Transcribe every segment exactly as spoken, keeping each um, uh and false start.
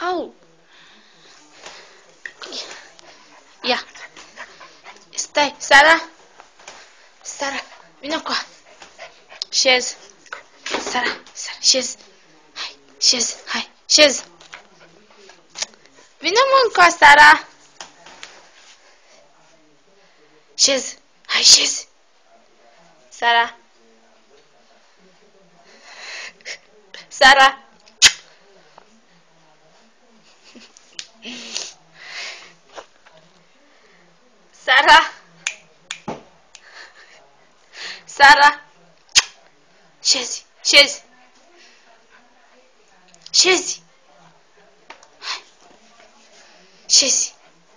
Au! Ia! Stai, Sara! Sara, vină cu șez! Sara, Sara, șez! Hai, șez, hai, șez! Vină mânca, Sara! Șez! Hai, șez! Sara! Sara! Sara! Sara! Șezi! Șezi! Șezi! Hai! Șezi!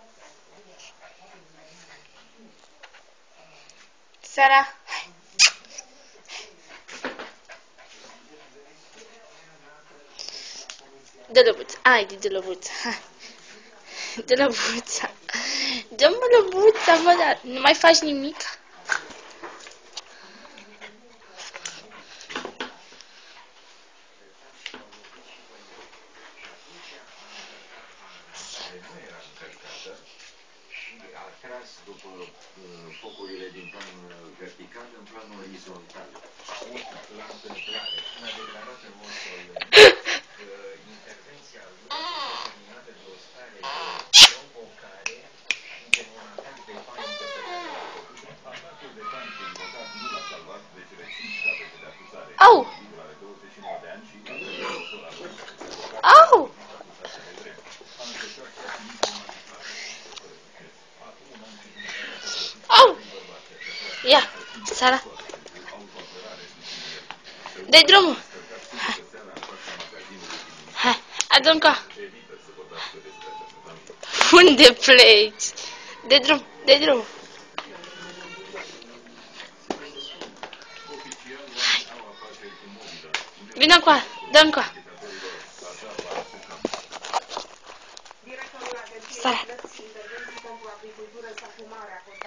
Sara! Hai! Dă lăbuța! Hai, de lăbuța! Hai! Dă lăbuța! Dă-mă lăbuța, mă, dar nu mai faci nimic? A tras după focurile din planul vertical în planul orizontal. La întâmplare, a declarat în mod solemn că intervenția lui determinată de o stare de provocare și de un atac de panică pe care l-a făcut. Atacul de panică invocat nu l-a salvat de cele cinci capete de acuzare. Au! Are douăzeci și nouă de ani și Au! Au! Ia, Sara! Dă-i drumul! Hai! Hai, adu încă! Unde pleci? Dă-i drum, dă-i drum! Hai! Vină încoa, dă încoa! Sara!